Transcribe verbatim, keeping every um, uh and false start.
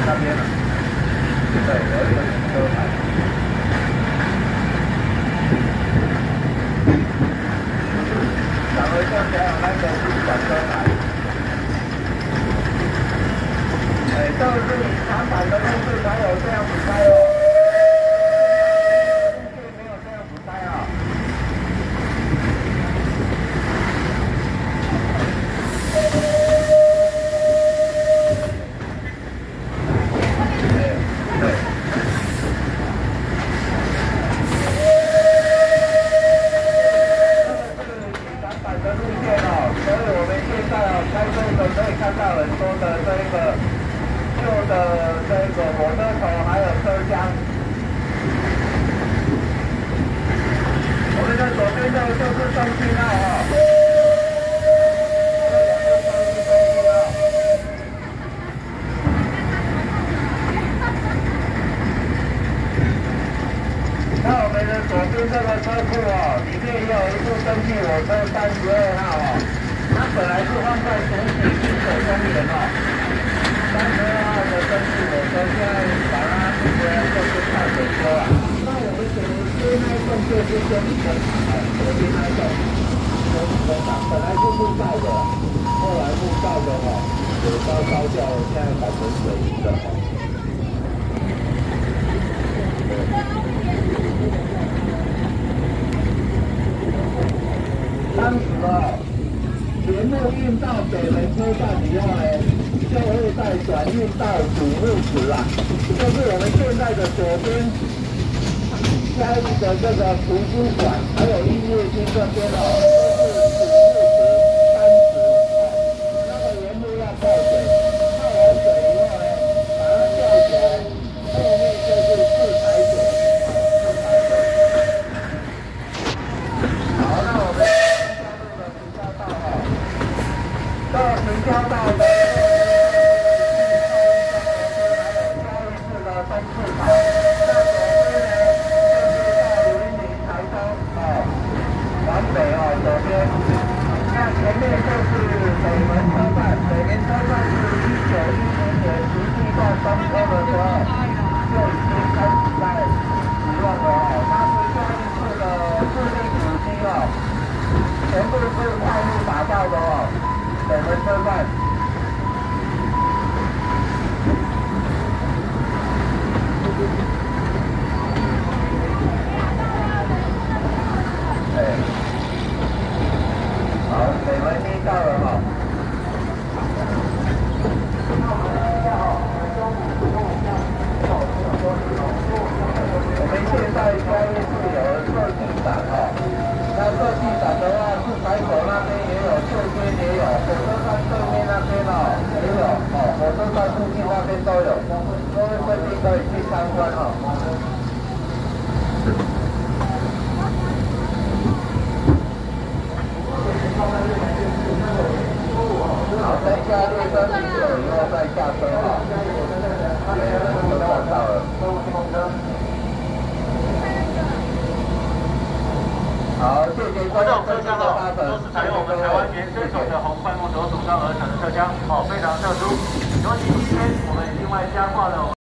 那边了。对，有一个停车牌。两回正前有那个是转车牌。哎，这个是长板的路是才有这样子开哦。路线没有这样子开啊。 左边这个车库哦，里面也有一部蒸汽火车三十二号哦，它本来是放在总体进口公园哦。三十二号的蒸汽火车现在把它运回来就是大水车啊。那我们左边那一栋就是蒸汽工厂哦，左边那一栋蒸汽工厂本来是木造的，后来木造的哦，有烧烧掉了，现在改成水泥的哦。 当时哦，全部运到北门车站以后呢，就会再转运到主路池啊，就是我们现在的左边嘉义的这个图书馆，还有音乐厅这边哦，都是主路池、单池哦，那个沿路要泡水，泡完水以后呢，把它吊起来，后面就是自来水，自来水。好，那我们。 到平交道的这个还有嘉义市的东市场，那左边呢就是到云林、台东哦，往北哦左边，那前面就是北门车站，北门车站是一九一零年实际在通车的时候就已经开始在使用了哦，那是嘉义市的市立古迹哦，全部是快路打造的哦。 北门车站，哎，好，北门一到了哈。我们现在嘉义市有设计展哈，那设计展的话，是台口那边也有，右边也有。 火车站对面那边哦也有哦，火车站附近那边都有，各位贵宾可以去参观哦。好，等一下列车停走以后再下车哦。对，车站到了。好，谢谢各位车厢哦，都是采用我们台湾原生种的红灌木所组装而成的车厢，哦，非常特殊。尤其今天我们另外加挂了。